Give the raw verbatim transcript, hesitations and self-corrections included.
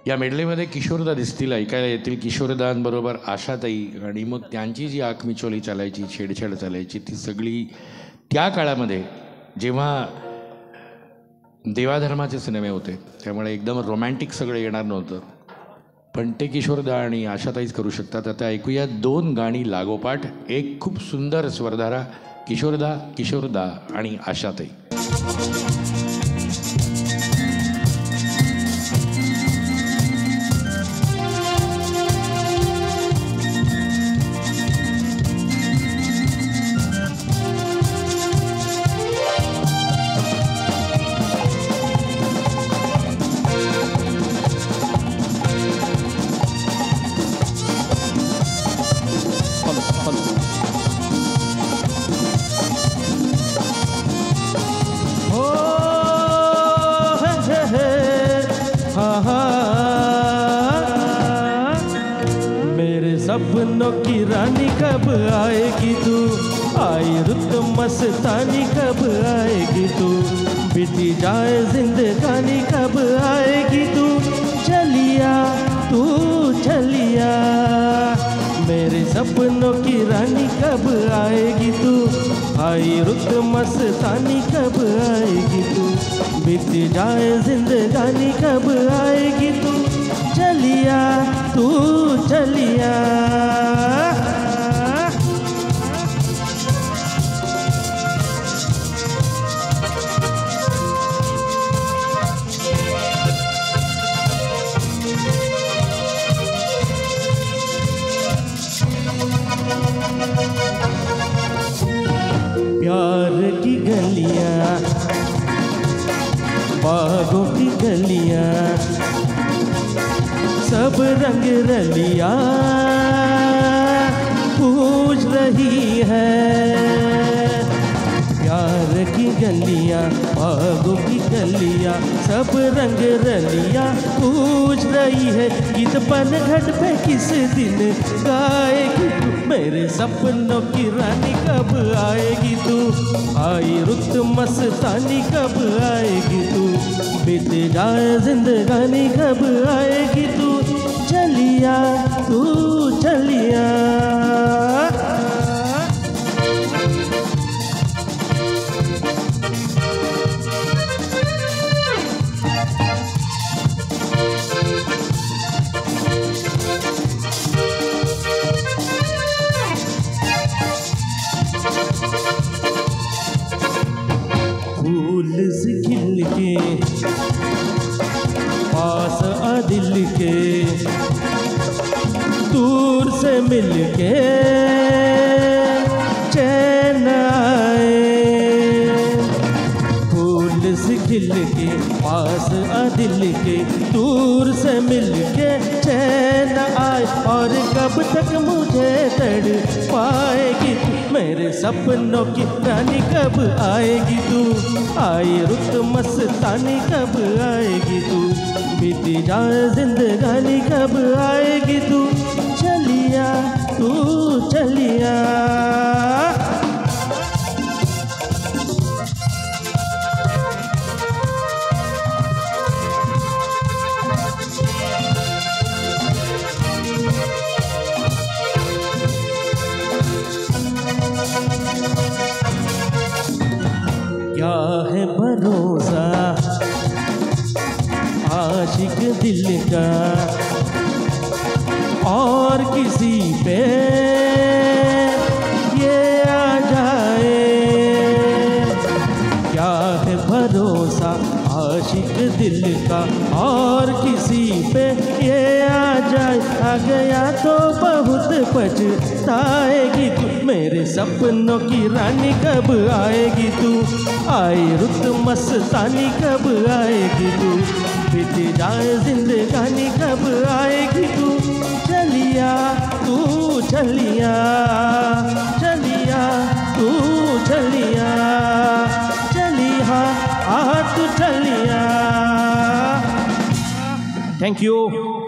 या मेडलेमध्ये किशोरदा दिसतील, ऐकायला येतील किशोरदांबरोबर आशाताई, आणि मग त्यांची जी आख मिचोली चालायची, छेडछाड चालायची, ती सगळी त्या काळामध्ये जेव्हा देवाधर्माचे सिनेमे होते, त्यामुळे एकदम रोमॅन्टिक सगळं येणार नव्हतं, पण ते किशोरदा आणि आशाताईच करू शकतात. आता ऐकूया दोन गाणी लागोपाठ, एक खूप सुंदर स्वरधारा, किशोरदा किशोरदा आणि आशाताई. सपनों की रानी कब आएगी तू, आई रुत मस्तानी कब आएगी तू, बीती जाए जिंदगानी कब आएगी तू, चलिया तू चलिया, मेरे सपनों की रानी कब आएगी तू, आई रुत मस्तानी कब आएगी तू, बीती जाए जिंदगानी कब आएगी तू, चलिया तू चलिया. प्यार की गलियां, बागों की गलियां, सब रंग रलिया पूछ रही है, प्यार की गलियां, बागों की गलियां, सब रंग रलिया पूछ रही है, गीत बन घट पे किस दिन गाएगी तू, मेरे सपनों की रानी कब आएगी तू, आई रुत मस्तानी कब आएगी तू, बीत जाए जिंदगानी कब आएगी तू, चलिया तू चलिया. फूल से खिल के पास आ दिल के, दूर से मिल के चैन आए, फूल से खिल के पास आ दिल के, दूर से मिल के चैन आए, और कब तक मुझे तड़ पाएगी तू, मेरे सपनों की रानी कब आएगी तू, आई रुत मस्तानी कब आएगी तू, बीती जाए जिंदगानी कब आएगी तू, चलिया तू चलिया. क्या है भरोसा आशिक दिल का, और किसी पे ये आ जाए, क्या है भरोसा आशिक दिल का, और किसी पे ये आ जाए, आ गया तो बहुत पछताएगी तू, मेरे सपनों की रानी कब आएगी तू, आई रुत मस्तानी कब आएगी तू, बीत जाए जिंदगानी कब आएगी तू, चलिया तू चलिया, चलिया तू चलिया, चलिया आ तू चलिया. Thank you.